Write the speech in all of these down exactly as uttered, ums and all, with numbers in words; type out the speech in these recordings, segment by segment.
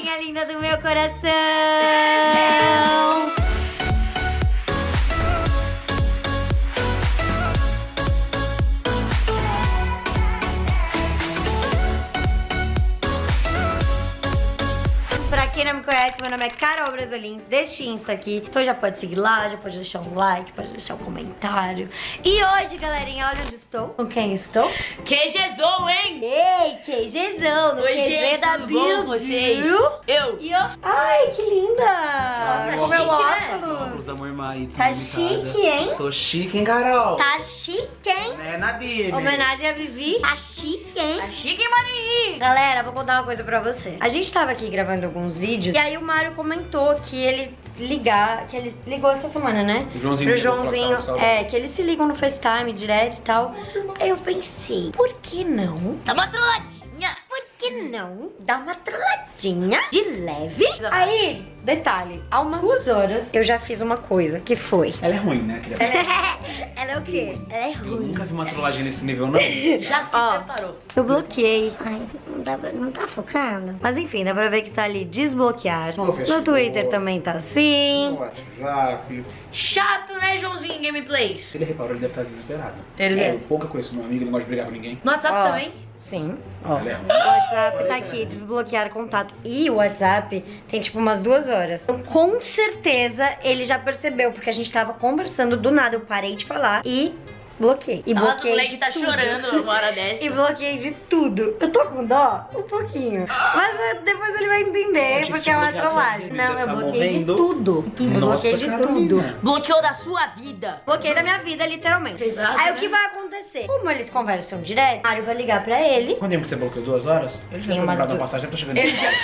galerinha linda do meu coração. Pra quem não me conhece, meu nome é Carol Brasolim, deste Insta aqui. Então já pode seguir lá, já pode deixar um like, pode deixar um comentário. E hoje, galerinha, olha onde estou. Com quem estou? QGzão, hein? Ei, QGzão, no Oi, Q G gente, da tudo bom com vocês? Eu. E ó, ai, que linda! Nossa, com meu chique, né? óculos. Da Mormai, Tá chique, hein? Tô chique, hein, Carol? Tá chique, hein? É Nadine. Homenagem a Vivi. Tá chique, hein? Tá chique, maninho. Galera, vou contar uma coisa pra você. A gente tava aqui gravando alguns vídeos e aí o Mário comentou que ele ligar, que ele ligou essa semana, né? O Joãozinho Pro ligou pra Joãozinho, falar, saudade. é, que eles se ligam no FaceTime direto e tal. Aí eu pensei, por que não? Tá uma trolladinha. Por que não dar uma trolladinha de leve? Aí, detalhe, há umas duas horas eu já fiz uma coisa, que foi... Ela é ruim, né? Queria... Ela é o quê? Ela é Eu ruim. nunca vi uma trollagem nesse nível, não. Já se Ó. preparou. Eu bloqueei. Ai, não, dá, pra- não tá focando. Mas enfim, dá pra ver que tá ali desbloquear. Ô, fechou. No Twitter também tá assim. WhatsApp. Chato, né, Joãozinho Gameplays? Se ele reparou, ele deve estar desesperado. Ele é. é. Eu pouca conheço meu amigo, não gosta de brigar com ninguém. No WhatsApp Ó. também? Sim. Ó. Ela é O ruim. WhatsApp tá aqui, desbloquear contato. E o WhatsApp tem tipo umas duas horas. Então, com certeza ele já percebeu, porque a gente tava conversando do nada. Eu parei de falar e bloqueei. E Nossa, o bloqueei moleque de tá tudo. chorando uma hora dessa. E bloqueei de tudo. Eu tô com dó? Um pouquinho. Mas é, depois ele vai entender, Poxa, porque se é uma bloquear sua trollagem. vida, Não, eu tá bloqueei de morrendo. tudo. Tudo. Eu Nossa, bloqueei de Carolina. tudo. Bloqueou da sua vida. Bloqueei da minha vida, literalmente. Exato, Aí né? o que vai acontecer? Como eles conversam direto, o Mário vai ligar pra ele. Quanto tempo que você bloqueou? Duas horas? Ele já Tem tá umas comprado a du- passagem, já tá chegando. Ele já...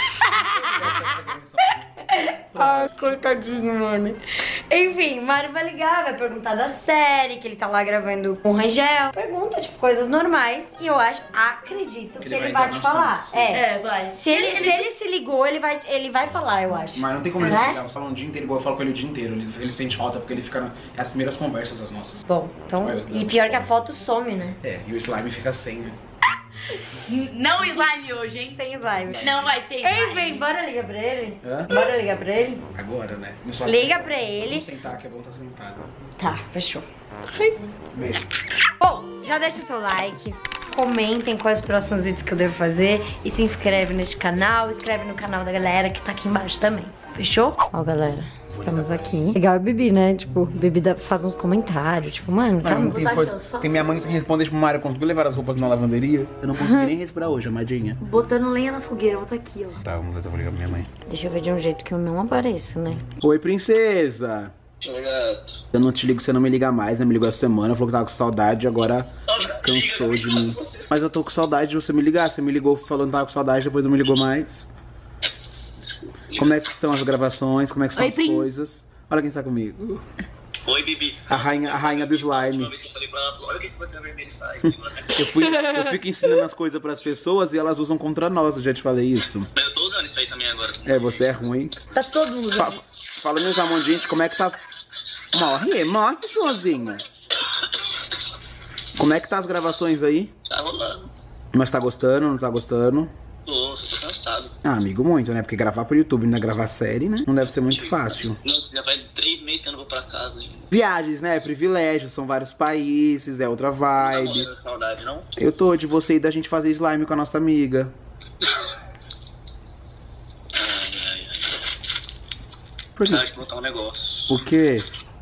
Ai, coitadinho, mano. Enfim, o Mário vai ligar, vai perguntar da série, que ele tá lá gravando com o Rangel. Pergunta, tipo, coisas normais. E eu acho, acredito que Ele ele vai vai entrar te no falar. assunto, sim. É. É, vai. Se ele, se ele se ligou, ele vai, ele vai falar, eu acho. Mas não tem como ele Né? se ligar, você fala um dia inteiro, igual eu falo com ele o dia inteiro. Ele, ele sente falta porque ele fica na- é as primeiras conversas as nossas. Bom, então. Vai, E pior que a foto some, né? É, e o slime fica sem, né? Não slime hoje, hein? Sem slime. Não vai ter slime. Enfim, bora ligar pra ele? Hã? Bora ligar pra ele? Agora, né? Não só- Liga pra ele. Vamos sentar, que é bom estar sentado. Tá, fechou. Beijo. Bom, já deixa o seu like, comentem quais os próximos vídeos que eu devo fazer e se inscreve neste canal, inscreve no canal da galera que tá aqui embaixo também, fechou? Ó, galera, estamos aqui. Legal é Bibi, né? Tipo, Bibi dá- faz uns comentários, tipo, mano, tá... Mano, tem, botar coisa- aqui, ó, só. tem minha mãe que responde pro Mário, conseguiu levar as roupas na lavanderia? Eu não consegui nem respirar hoje, amadinha. Botando lenha na fogueira, bota aqui, ó. Tá, vamos lá, eu vou ligar pra minha mãe. Deixa eu ver de um jeito que eu não apareço, né? Oi, princesa. Oi, gato. Eu não te ligo, você não me liga mais, né? Me ligou essa semana, falou que tava com saudade, agora cansou de mim. Mas eu tô com saudade de você me ligar. Você me ligou falando que tava com saudade, depois não me ligou mais. Como é que estão as gravações? Como é que estão Oi, as Prim. coisas? Olha quem está comigo. Oi, Bibi. A rainha, a rainha do Última slime. vez que eu falei pra ela, falou, olha o que esse botão vermelho faz. Eu, fui, eu fico ensinando as coisas pras pessoas e elas usam contra nós, eu já te falei isso. Eu tô usando isso aí também agora. É, você é ruim. Tá todo mundo. Fa Fala, meus amores, gente, como é que tá... Morre, morre, Joãozinho. Como é que tá as gravações aí? Tá rolando. Mas tá gostando, não tá gostando? Tô, só tô cansado. Ah, amigo, muito, né? Porque gravar pro YouTube, ainda gravar série, né? Não deve ser muito fácil. Não, já faz três meses que eu não vou pra casa ainda. Viagens, né? Privilégios, são vários países, é outra Não tá vibe. morrendo de saudade, não? Eu tô de você e da gente fazer slime com a nossa amiga. Ai, ai, ai. Por Cara, quê? deixa eu botar um negócio. O quê?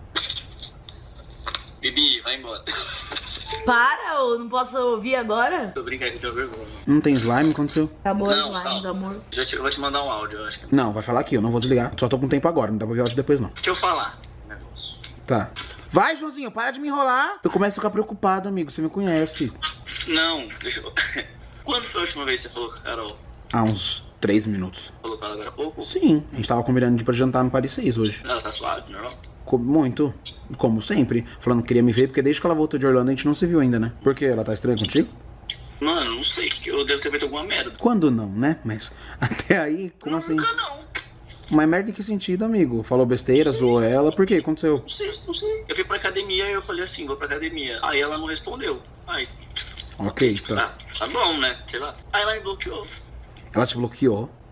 Bibi, vai embora. Para, eu não posso ouvir agora? Tô brincando que eu tenho vergonha. Não tem slime? Aconteceu? Acabou o Não, slime calma. do amor. Já te- eu vou te mandar um áudio, eu acho que. Não, vai falar aqui, eu não vou desligar. Só tô com tempo agora, não dá pra ver áudio depois não. Deixa eu falar. Negócio. Tá. Vai, Joãozinho, para de me enrolar. Eu começo a ficar preocupado, amigo, você me conhece. Não, deixa eu. Quando foi a última vez que você falou com a Carol? Há uns três minutos. Falou com ela agora há pouco? Sim, a gente tava combinando de ir pra jantar no Paris seis hoje. Ela tá suave, normal? Co- Muito. Como sempre. Falando que queria me ver, porque desde que ela voltou de Orlando a gente não se viu ainda, né? Por quê? Ela tá estranha contigo? Mano, não sei. Eu devo ter feito alguma merda. Quando não, né? Mas até aí, como assim? Nunca não. Mas merda em que sentido, amigo? Falou besteira, zoou ela, por quê? Aconteceu? Não sei, não sei. Eu fui pra academia e eu falei assim, vou pra academia. Aí ela não respondeu. Aí, Ok, tá. ah, tá bom, né? Sei lá. Aí ela me bloqueou. Ela te bloqueou?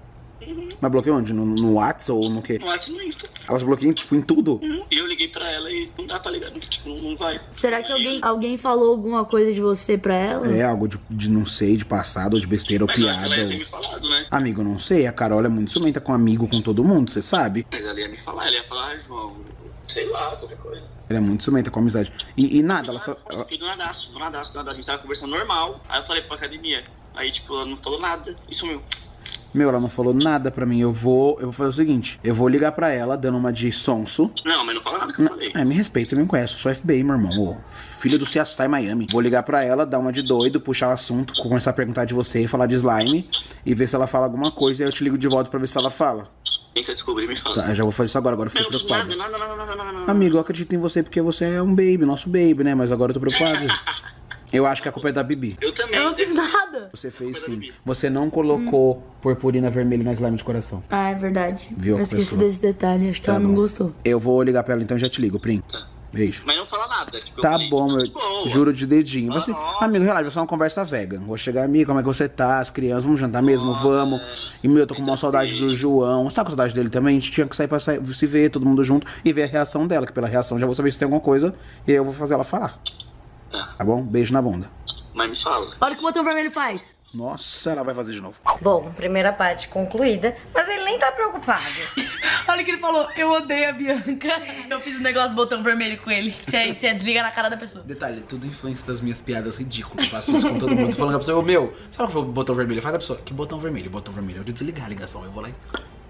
Uhum. Mas bloqueou onde? No, no WhatsApp ou no quê? No WhatsApp e no Insta. Elas bloqueiam, tipo, em tudo? Uhum. E eu liguei pra ela e não dá pra ligar, tipo, não, não vai. Será que alguém, alguém falou alguma coisa de você pra ela? É algo de, de não sei, de passado, ou de besteira, ou Mas ela, piada. ela ia Ou... ter me falado, né? Amigo, não sei. A Carol é muito ciumenta com amigo, com todo mundo, você sabe? Mas ela ia me falar, ela ia falar, ah, João, sei lá, qualquer coisa. Ela é muito ciumenta com amizade. E, e nada, ela só... E do nadaço, do nadaço, do nadaço. A gente tava conversando normal. Aí eu falei pra academia. Aí, tipo, ela não falou nada e sumiu. Meu, ela não falou nada pra mim. Eu vou, eu vou fazer o seguinte. Eu vou ligar pra ela, dando uma de sonso. Não, mas não fala nada que eu Não, falei. é, me respeita, você me conhece. Eu sou F B I, meu irmão. Ô, filho do C S I Miami. Vou ligar pra ela, dar uma de doido, puxar o assunto, começar a perguntar de você, falar de slime e ver se ela fala alguma coisa. E aí eu te ligo de volta pra ver se ela fala. Tenta descobrir e me fala. Tá, eu já vou fazer isso agora. Agora eu fiquei Não, preocupado. nada, nada, nada, nada, nada. Amigo, eu acredito em você porque você é um baby, nosso baby, né? Mas agora eu tô preocupado. Eu acho que a culpa é da Bibi. Eu também. Eu não fiz nada. Você fez Culpa é da sim. Bibi. Você não colocou hum. purpurina vermelha na slime de coração. Ah, é verdade. Viu, eu esqueci pessoa? desse detalhe, acho que Tá ela não bom. gostou. Eu vou ligar pra ela então e já te ligo, Prim. Tá. Beijo. Mas não fala nada. Tipo, eu Tá falei, bom, tipo, meu. de boa. Juro de dedinho. Você, Ah, amigo, relaxa, vai ser uma conversa vegan. Vou chegar, amigo, como é que você tá? As crianças, vamos jantar mesmo? Vamos. E, meu, eu tô com uma saudade do João. Você tá com saudade dele também? A gente tinha que sair pra sair, se ver, todo mundo junto, e ver a reação dela, que pela reação já vou saber se tem alguma coisa, e aí eu vou fazer ela falar. Tá. Tá bom? Beijo na bunda. Mas me fala. Olha o que o botão vermelho faz. Nossa, ela vai fazer de novo. Bom, primeira parte concluída, mas ele nem tá preocupado. Olha o que ele falou, eu odeio a Bianca. Eu fiz um negócio botão vermelho com ele. Você, você desliga na cara da pessoa. Detalhe, tudo influência das minhas piadas ridículas. Faço isso com todo mundo. Falando pra pessoa, meu, sabe o que foi o botão vermelho? Faz a pessoa, que botão vermelho? Botão vermelho. Eu vou desligar a ligação, eu vou lá e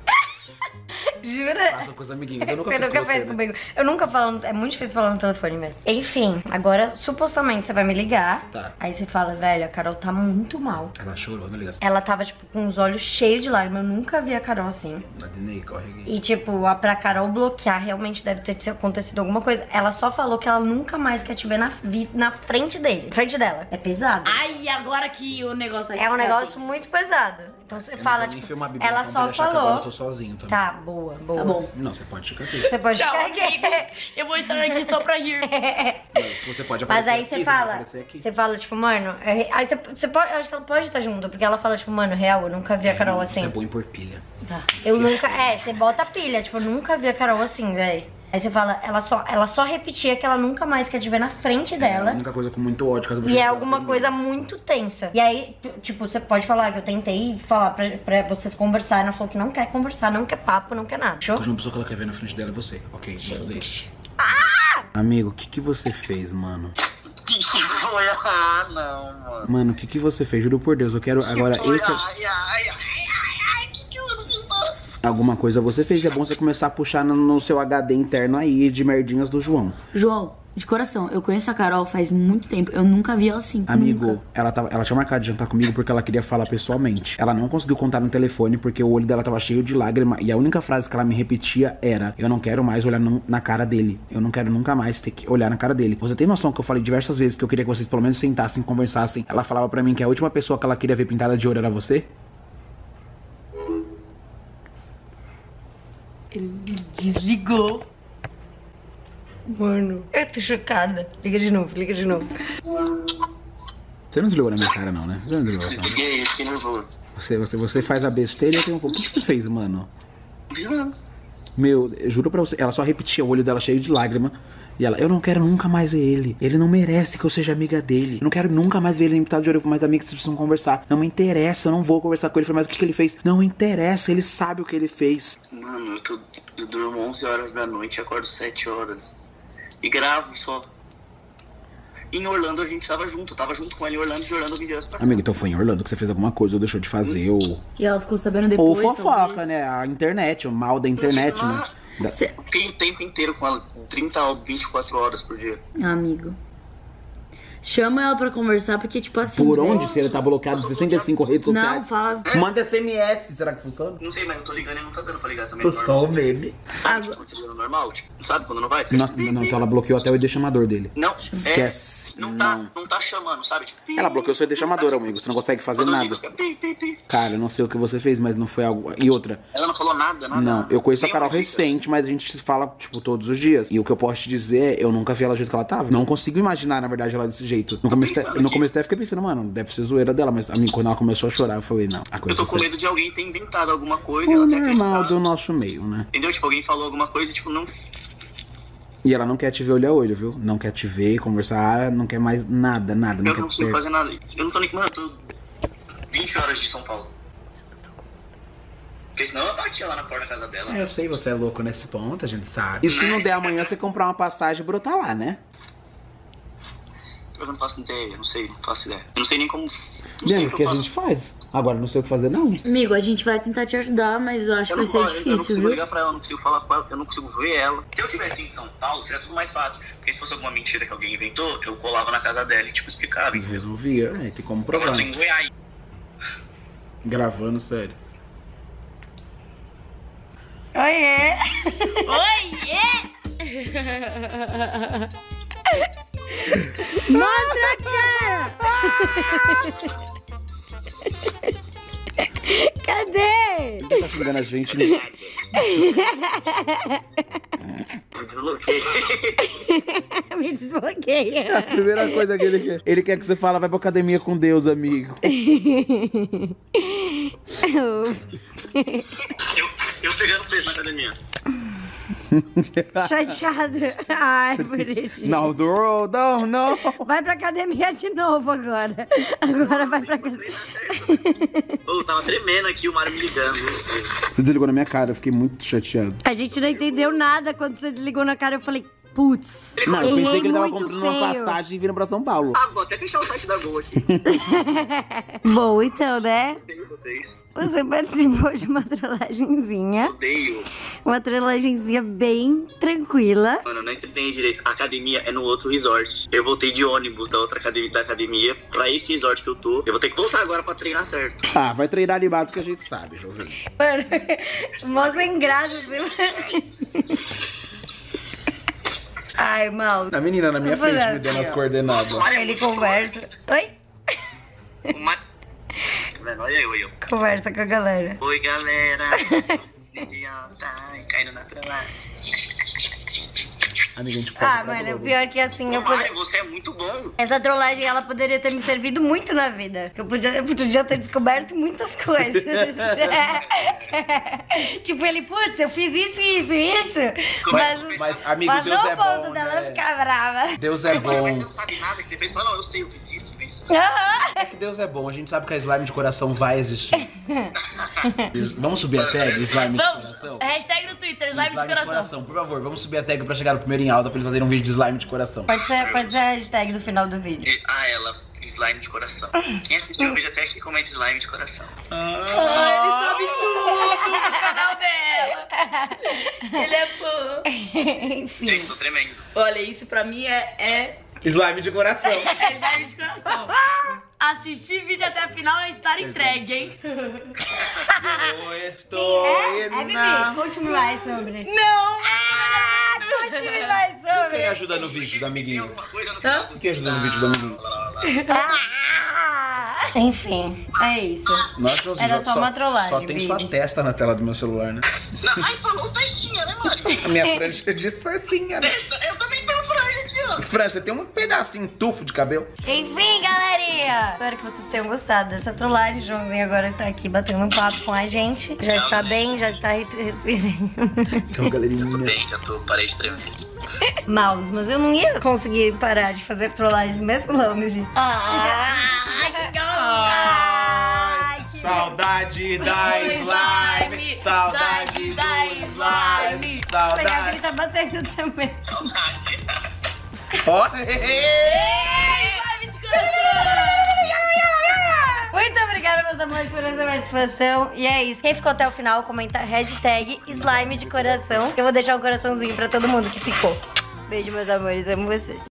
Jura? faço com os amiguinhos. Eu nunca Você fiz nunca com fez você, né? comigo. Eu nunca falo, é muito difícil falar no telefone, velho. Enfim, agora supostamente você vai me ligar. Tá. Aí você fala, velho, a Carol tá muito mal. Ela chorou na ligação. Ela tava, tipo, com os olhos cheios de lágrimas. Eu nunca vi a Carol assim. Nadinei, corre aqui. E, tipo, a, pra Carol bloquear, realmente deve ter acontecido alguma coisa. Ela só falou que ela nunca mais quer te ver na, vi- na frente dele. Na frente dela. É pesado. Ai, agora que o negócio aí. É um negócio muito pesado. Então você Eu não fala, vou nem tipo, filmar a Bibi, ela então, só pra achar que agora falou. eu tô sozinho também. Tá, boa, boa. Tá bom. Não, você pode ficar aqui. Você pode Tchau, ficar aqui. amigos. Eu vou entrar aqui só pra rir. Não, você pode Mas aparecer aí aqui, você vai fala, aparecer aqui. você fala, tipo, mano, é- aí você, você pode, eu acho que ela pode estar junto, porque ela fala, tipo, mano, real, eu nunca vi a Carol Não, assim. Você é bom em pôr pilha. Tá. Eu nunca, é, você bota a pilha, tipo, eu nunca vi a Carol assim, velho. Aí você fala, ela só, ela só repetia que ela nunca mais quer te ver na frente É a dela. única coisa com muito ódio. cada vez E que é ela alguma fala coisa muito tensa. E aí, t- tipo, você pode falar que eu tentei falar pra, pra vocês conversarem. Ela falou que não quer conversar, não quer papo, não quer nada. Show? comigo. A pessoa que ela quer ver na frente dela é você. Ok, vamos fazer isso. Ah! Amigo, o que que você fez, mano? Foi, ah, não, mano. Mano, o que que você fez? Juro por Deus, eu quero agora... Foi, Eu quero... ai, ai, ai, ai, ai, que que eu não fiz, mano? Alguma coisa você fez. É bom você começar a puxar no, no seu H D interno aí de merdinhas do João. João, de coração, eu conheço a Carol faz muito tempo. Eu nunca vi ela assim. Amigo, Nunca. ela, tava, ela tinha marcado de jantar comigo porque ela queria falar pessoalmente. Ela não conseguiu contar no telefone porque o olho dela tava cheio de lágrima. E a única frase que ela me repetia era: eu não quero mais olhar no- na cara dele. Eu não quero nunca mais ter que olhar na cara dele. Você tem noção que eu falei diversas vezes que eu queria que vocês pelo menos sentassem e conversassem? Ela falava pra mim que a última pessoa que ela queria ver pintada de ouro era você? Ele desligou. Mano, eu tô chocada. Liga de novo, liga de novo. Você não desligou na minha cara não, né? Você não desligou na cara. Liguei, fiquei nervoso. Você, você, você faz a besteira e eu tenho um pouco. O que que você fez, mano? Não fiz nada. Meu, eu juro pra você, ela só repetia o olho dela cheio de lágrima. E ela, eu não quero nunca mais ver ele. Ele não merece que eu seja amiga dele. Eu não quero nunca mais ver ele pintado de ouro. Eu falei, mas amiga, vocês precisam conversar. Não me interessa, eu não vou conversar com ele. Eu falei, mas o que, que ele fez? Não interessa, ele sabe o que ele fez. Mano, eu, tô, eu durmo onze horas da noite e acordo sete horas. E gravo só. Em Orlando a gente tava junto. Eu tava junto com ele em Orlando, de Orlando eu vim direto pra cá. Amiga, então foi em Orlando que você fez alguma coisa ou deixou de fazer, ou... E ela ficou sabendo depois. Ou fofoca, talvez. né? A internet, o mal da internet, né? Da- Cê- Eu fiquei o tempo inteiro com ela, trinta a vinte e quatro horas por dia. Amigo. Chama ela pra conversar, porque, tipo assim. Por velho, onde? Se ele tá bloqueado em sessenta e cinco redes Não, sociais. fala. Manda S M S, será que funciona? Não sei, mas eu tô ligando e não tá dando pra ligar também. Tô normal. só o meme. Sabe Agora- tipo, quando você liga no normal? Tipo, sabe quando não vai? Fica Nossa, tipo, não, então ela bloqueou até o I D chamador dele. Não, Esquece. É, não, tá, Não. não tá chamando, sabe? Tipo, Ela bloqueou seu I D chamador, amigo. Você não consegue fazer quando eu nada. ligo, fica pi, pi, pi. Cara, eu não sei o que você fez, mas não foi algo... E outra... Ela não falou nada, nada. Não, eu conheço a Nem Carol uma dica. recente, mas a gente se fala, tipo, todos os dias. E o que eu posso te dizer é, eu nunca vi ela do jeito que ela tava. Não consigo imaginar, na verdade, ela desse jeito. jeito. No começo, no começo até fiquei pensando, mano, deve ser zoeira dela, mas a mim, quando ela começou a chorar, eu falei, não, a coisa Eu tô com é medo de alguém ter inventado alguma coisa e o ela ter normal acreditado. do nosso meio, né? Entendeu? Tipo, alguém falou alguma coisa e, tipo, não... E ela não quer te ver olho a olho, viu? Não quer te ver, conversar, não quer mais nada, nada. Não Eu quer não consigo per- fazer nada. Eu não tô nem... Mano, eu tô vinte horas de São Paulo. Porque senão eu batia lá na porta da casa dela. É, eu sei, você é louco nesse ponto, a gente sabe. E se não der amanhã, você comprar uma passagem e brotar lá, né? Eu não faço ideia, eu não sei, não faço ideia. Eu não sei nem como... Não sei Bem, o o que que eu a faço. gente faz. Agora, não sei o que fazer, não. Amigo, a gente vai tentar te ajudar, mas eu acho Eu que não, vai ser posso, eu não difícil, consigo viu? ligar pra ela, eu não consigo falar com ela, eu não consigo ver ela. Se eu tivesse em São Paulo, seria tudo mais fácil. Porque se fosse alguma mentira que alguém inventou, eu colava na casa dela e, tipo, explicava. Mas resolvia. É, tem como Agora provar. eu tô em Goiás. Gravando, sério. Oiê! Oiê! Mostra a cara! Cadê? Ele tá xingando a gente, né? Eu desbloqueei. Me desbloqueia. A primeira coisa que ele quer. Ele quer que você fala, vai pra academia com Deus, amigo. Eu, eu pegando peso na academia. Chateado. Ai, bonitinho. Não, não, não, não. Vai pra academia de novo agora. Agora vai pra academia. Ô, eu tava tremendo aqui, o Mário me ligando. Você desligou na minha cara, eu fiquei muito chateado. A gente não entendeu nada quando você desligou na cara. Eu falei, putz. Não, eu pensei errei que ele tava muito comprando uma feio. passagem e vindo pra São Paulo. Ah, vou até fechar o site da Gol aqui. Bom, então, né? Odeio vocês. Você participou de uma trollagenzinha. Odeio. Uma trollagenzinha bem tranquila. Mano, eu não entendi direito. A academia é no outro resort. Eu voltei de ônibus da outra academia, da academia pra esse resort que eu tô. Eu vou ter que voltar agora pra treinar certo. Ah, vai treinar animado que a gente sabe, Josinho. Mano, mó sem graça. Assim. Ai, mal. A menina na minha Vou fazer frente me dando assim, as ó. coordenadas. Ele conversa. Oi? Uma... Tá vendo? Olha eu, olha eu. Conversa com a galera. Oi, galera. Idiota. Caindo na trollagem. Amiga, a gente pode Ah, ir pra mano, o Globo. pior que assim, eu Ô, Mário, poder... você é muito bom. Essa trollagem, ela poderia ter me servido muito na vida. Eu podia, eu podia ter descoberto muitas coisas. Tipo, ele, putz, eu fiz isso, isso, isso. Mas, mas, amigo, mas Deus não é o ponto bom, dela né? ficar brava. Deus é Mas você bom. não sabe nada que você fez. Fala, não, eu sei, eu fiz isso, fiz isso. Aham. É que Deus é bom. A gente sabe que a slime de coração vai existir. Vamos subir a tag slime de coração? Vamos! Hashtag no Twitter, slime, de coração. Por favor, vamos subir a tag pra chegar no primeiro em alta pra eles fazerem um vídeo de slime de coração. Pode ser, pode ser a hashtag do final do vídeo. E- Ah, ela, slime de coração. Quem assistiu o vídeo até aqui comenta slime de coração. Ai, ele sabe tudo no canal dela. Ele é fã. Enfim. Gente, tô tremendo. Olha, isso pra mim é, é, Slime de coração. é slime de coração. Assistir vídeo até a final é estar entregue, hein? Eu estou É, é, indo Bibi, na... conte-me mais sobre. Não! Ah, conte-me mais Quem sobre. ajuda no vídeo do Tem amiguinho? alguma coisa no final do Quem ajuda no vídeo do amiguinho? Ah, enfim, é isso. Nossa, Josinho, Era só uma trollagem, Só tem Bibi. sua testa na tela do meu celular, né? Não, ai, falou testinha, né, Mário? A minha franja diz forcinha, né? Eu também tenho franja aqui, ó. Fran, você tem um pedacinho tufo de cabelo. Enfim, galerinha. Espero que vocês tenham gostado dessa trollagem. O Joãozinho agora está aqui batendo um papo com a gente. Já está bem, já está respirando. Então, galerinha. Tudo bem, já tô, parei de tremer. Mouse, mas eu não ia conseguir parar de fazer trollagens mesmo longe. Ai, que Ai, que Saudade da slime, saudade da slime, legal que saudade. ele tá batendo também. Ó, slime de coração! Muito obrigada, meus amores, por essa participação. E é isso. Quem ficou até o final, comenta hashtag slime de coração. Eu vou deixar um coraçãozinho pra todo mundo que ficou. Beijo, meus amores. Amo vocês.